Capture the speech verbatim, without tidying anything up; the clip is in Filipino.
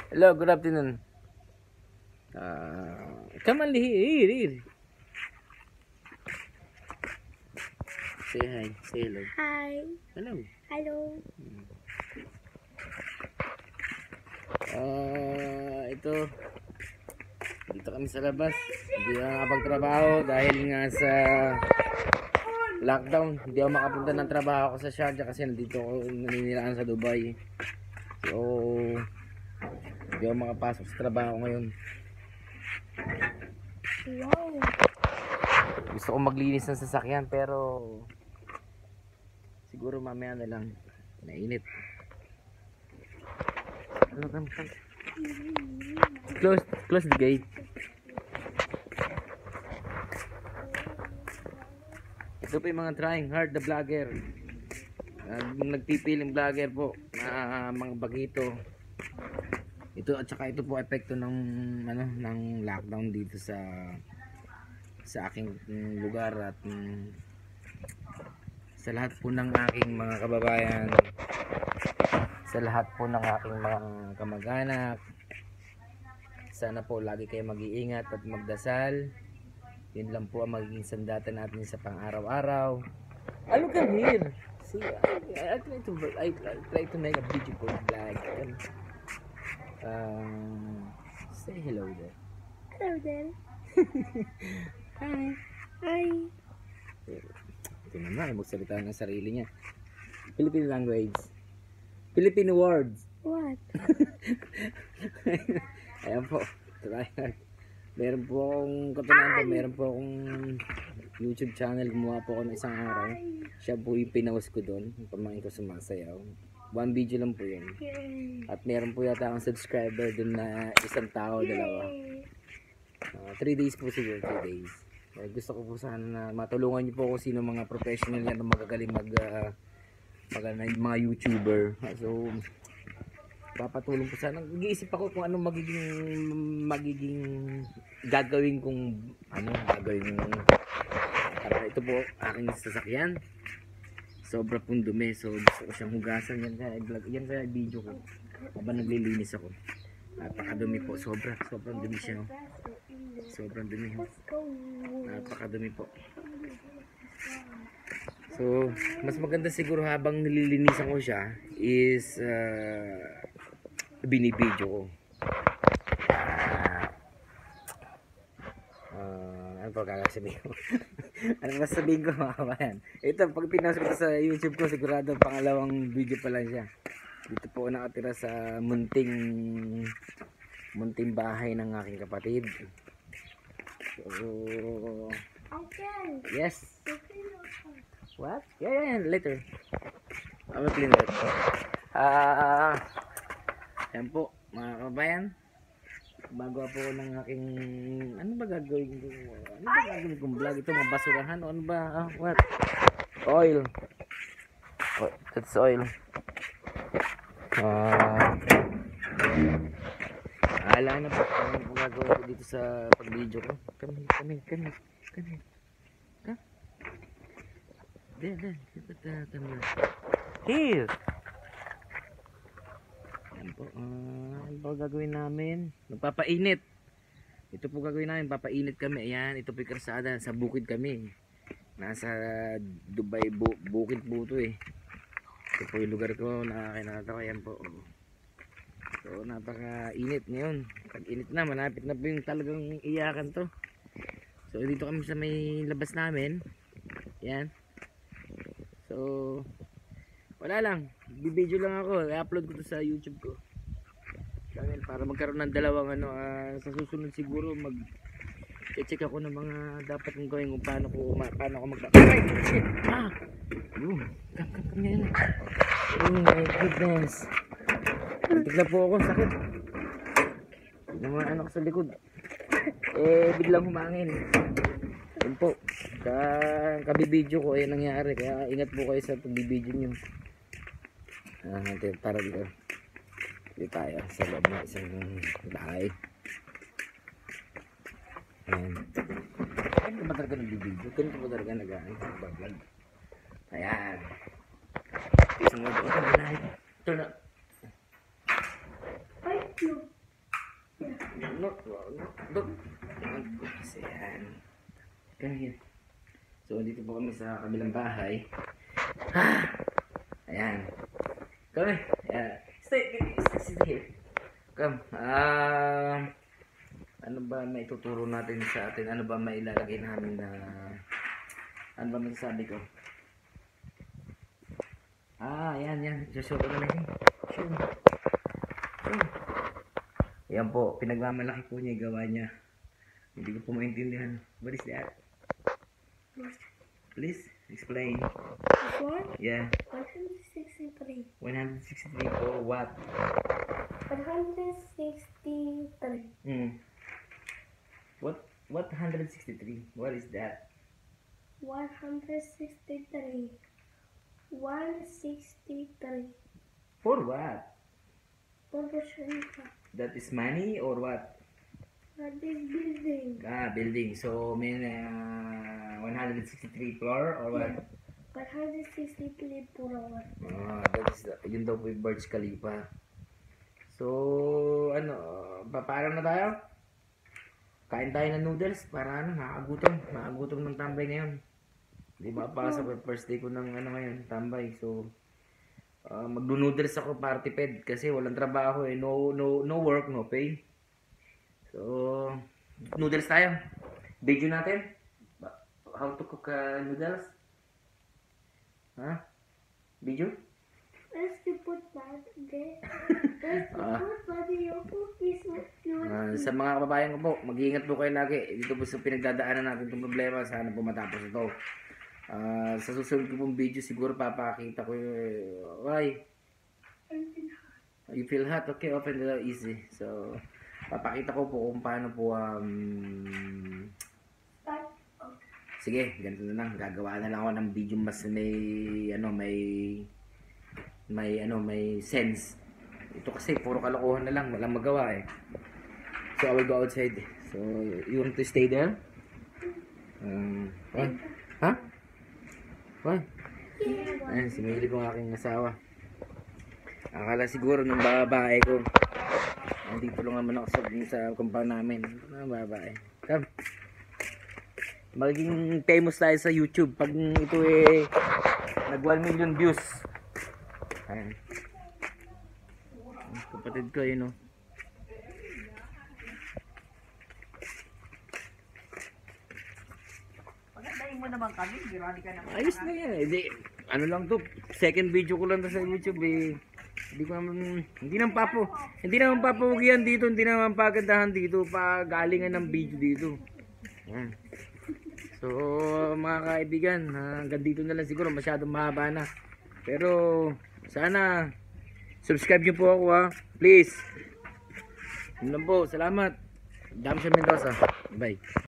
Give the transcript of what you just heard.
Hello, good afternoon. Uh, come on, here, here, here. Say hi, say hello. Hi. Hello. Hello. Uh, ito, dito kami sa labas. Hindi na nakapagtrabaho dahil nga sa lockdown. Hindi ako makapunta ng trabaho ko sa Sharjah kasi nandito ako naniniraan sa Dubai. So, hindi ako makapasok sa trabaho ngayon. Wow. Gusto ko maglinis ng sasakyan pero siguro mamaya na lang. Nainit. Ano ka? Close, close the gate. Ito po yung mga trying hard the vlogger. Uh, nagpipiling vlogger po na uh, mga bagito. Ito at saka ito po epekto ng ano ng lockdown dito sa sa aking um, lugar at um, sa lahat po ng aking mga kababayan, sa lahat po ng aking mga kamag-anak. Sana po lagi kayo mag-iingat at magdasal. Yun lang po ang magiging sandata natin sa pang-araw-araw. Ah, look at here. See, I, I, try to I, I try to make a beautiful vlog. Um, say hello there. Hello there. Hi. Hi. Ito naman, magsalita ng sarili niya. Philippine language. Philippine words. What? Ayan po. Try hard. Meron po akong katunayan po, meron po akong YouTube channel. Gumawa po ako ng isang araw. Siya po yung pinawas ko doon. Yung pamangkin ko sumasayaw. One video lang po yun. Yay. At meron po yata akong subscriber doon na isang tao, dalawa. Uh, three days po siguro, three days. Eh, gusto ko po sana na matulungan niyo po kung sino mga professional yan na magagaling mag, uh, mag uh, mga YouTuber. So, papatulong po sana. Nag-iisip ako kung anong magiging magiging gagawin kong ano, gagawin para ito po aking sasakyan. Sobra pong dumi, so gusto ko siyang hugasan. Yan sa vlog, yan sa video ko habang naglilinis ako. Napakadumi po, sobra, sobrang dumi siya. Sobrang dumi. Napakadumi po. So, mas maganda siguro habang nililinisan ko siya is uh, binibidyo ko. Uh, ano pa kakasabihin ko? Ano mas sabihin ko mga kabayan? Ito, pag pinost ko sa YouTube ko, sigurado pangalawang video pa lang siya. Dito po nakatira sa munting munting bahay ng aking kapatid. So, yes. What? Yeah, yeah, yeah, later. I will clean that. Ah, uh, yan po, mga kabayan. Bago po ng aking, ano ba gagawin ko? Ano ba gagawin kong vlog? Ito, mga basurahan o ano ba? Ah, what? Oil. Oh, that's oil. Ah, uh, ala na po ano po gagawin ko dito sa pag-video ko. Kami, kami, kami, kami. Ha? There, there. Kami. Here. Yan po. Uh, ano po gagawin namin? Magpapainit. Ito po gagawin namin. Papainit kami. Ayan. Ito po yung karsada. Sa bukid kami. Nasa Dubai bu bukid po ito eh. Ito po yung lugar ko. Nakakinata ko. Ayan po. So napaka-init ngayon. Pag-init na. Malapit na po yung talagang iyakan to. So dito kami sa may labas namin. Ayan. So wala lang, bibideo lang ako, i-upload ko to sa YouTube ko channel para magkaroon ng dalawang ano, uh, sa susunod siguro mag check ako ng mga dapat kong gawin kung paano ko, ma paano ko mag ay, shit, ah yun, kam kam kam yan oh my goodness tigla po ako, sakit yung mga anak sa likod eh, biglang humangin yun po, ka kabibideo ko, eh nangyari, kaya ingat po kayo sa pagbibideo nyo. Ah, natin para dito. Dito tayo sa loob ng isang bahay. Ayan. Ganito ba talaga nagbibideo? Ganito ba talaga nag-vlog? Ayan. Isang loob. Ito na. Ito na. no, no, no. Kasi yan. Come here. So, dito po kami sa kabilang bahay. Ah! Ayan. Come here. Ayan. Stay, stay, stay here. Come. Ah... ano ba may tuturo natin sa atin? Ano ba may ilalagay namin na... ano ba masasabi ko? Ah, yan, yan. Show ko na lang. Show. Show. Yan po. Pinagmamalaki po niya gawa niya. Hindi ko po maintindihan. What is that? Please, explain. This one? Yeah. one hundred sixty-three. one hundred sixty-three for what? one hundred sixty-three. Hmm. What? What one hundred sixty-three? What is that? one hundred sixty-three. one hundred sixty-three. For what? Proportion. That is money or what? What is building? Ah, building. So, may uh, one hundred sixty-three floor or what? one hundred sixty-three floor. Ah, that is, the, yun daw po yung Burj Khalifa. So, ano, papaano na tayo? Kain tayo ng noodles para ano, nakakagutom. Nakakagutom ng tambay ngayon. Di ba, pasok first day ko ng ano ngayon, tambay. So, uh, magdo-noodles ako para tipid kasi walang trabaho eh. No, no, no work, no pay. So, noodles tayo. Video natin. How to cook uh, noodles. Ha? Video? Let's put that there. Let's Ah. put that in your cookies. Ah, sa mga kababayan ko po, mag-iingat po kayo lagi. Dito po sa pinagdadaanan natin itong problema. Sana po matapos ito. Ah, sa susunod ko pong video, siguro papakita ko yung... Why? You feel hot? Okay, open the door easy. So, papakita ko po kung paano po... Um... Sige, ganito na lang. Gagawa na lang ako ng video mas may... Ano, may... May, ano, may sense. Ito kasi, puro kalokohan na lang. Walang magawa eh. So, I will go outside. So, you want to stay there? Um, what? Ha? What? Ayan, sinili ko ang aking asawa. Akala siguro nung babae ko. Nandito lang naman ako sa, sa compound namin. Ano babae? Come. Magiging famous tayo sa YouTube pag ito eh nag one million views. Ayan. Kapatid ko yun, oh. Pagandahin mo naman kami, birani ka naman. Ayos na yan. Hindi, ano lang to, second video ko lang to sa YouTube eh. Hindi ko naman, hindi naman papo, hindi naman papawagian dito, hindi naman pagandahan dito, pagalingan ng video dito. Ayan. So, mga kaibigan, hanggang dito na lang siguro, masyadong mahaba na. Pero, sana, subscribe nyo po ako ha, please. Yun lang po, salamat. Dami sa Mendoza. Bye.